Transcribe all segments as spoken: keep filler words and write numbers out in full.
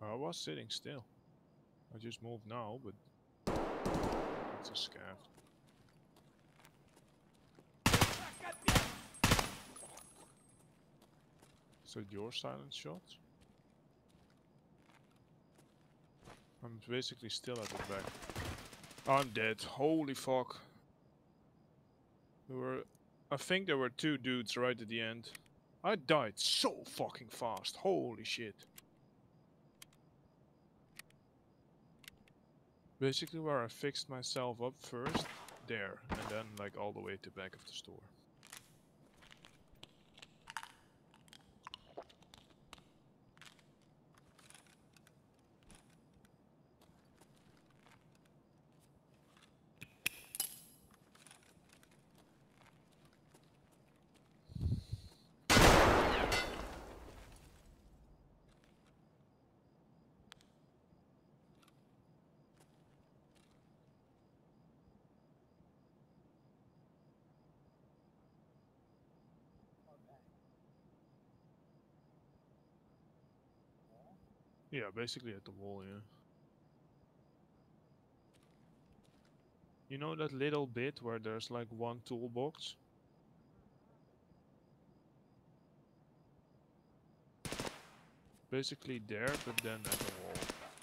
I was sitting still. I just moved now, but it's a scav. Is that your silent shots? I'm basically still at the back. I'm dead. Holy fuck. There were... I think there were two dudes right at the end. I died so fucking fast. Holy shit. Basically where I fixed myself up first, there, and then like all the way to the back of the store. Yeah, basically at the wall, yeah. You know that little bit where there's like one toolbox? Basically there, but then at the wall.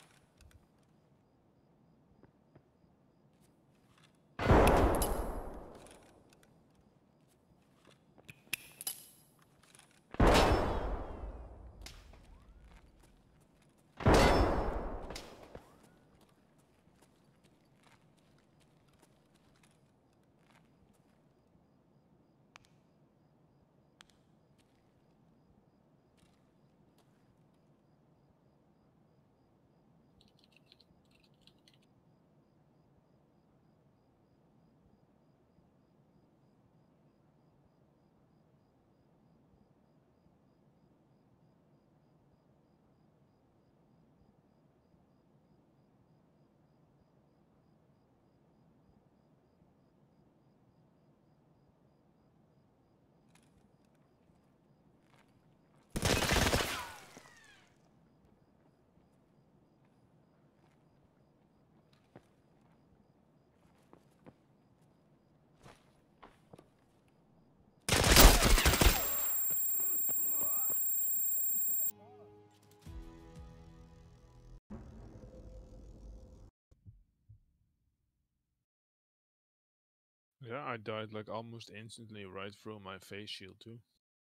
Yeah, I died like almost instantly right through my face shield too.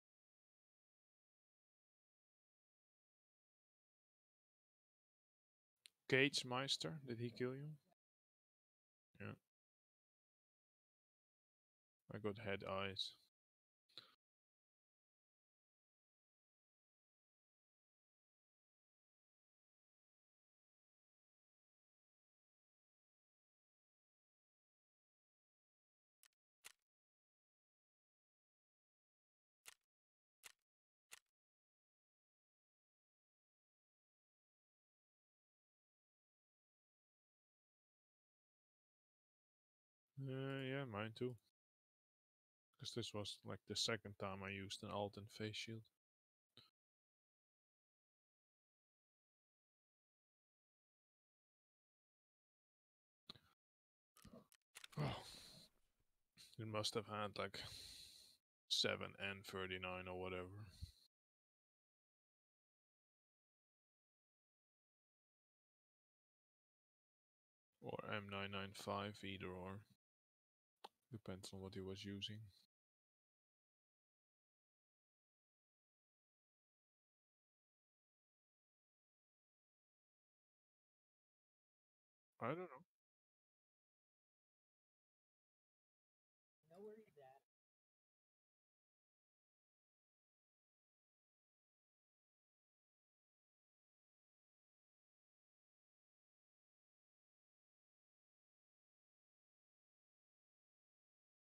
Cage Meister, did he kill you? Yeah. I got head eyes. Uh, yeah, mine too. Because this was like the second time I used an alt and face shield. Oh, it must have had like seven N thirty-nine or whatever. Or M nine ninety-five, either or. Depends on what he was using. I don't know.